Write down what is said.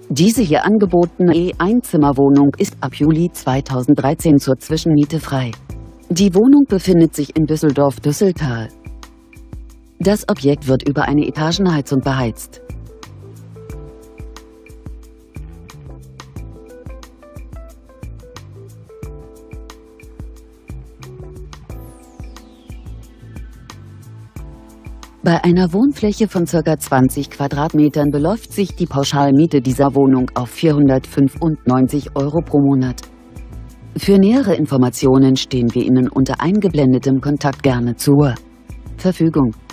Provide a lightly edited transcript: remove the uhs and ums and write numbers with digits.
Diese hier angebotene E-Einzimmerwohnung ist ab Juli 2013 zur Zwischenmiete frei. Die Wohnung befindet sich in Düsseldorf-Düsseltal. Das Objekt wird über eine Etagenheizung beheizt. Bei einer Wohnfläche von ca. 20 Quadratmetern beläuft sich die Pauschalmiete dieser Wohnung auf 495 € pro Monat. Für nähere Informationen stehen wir Ihnen unter eingeblendetem Kontakt gerne zur Verfügung.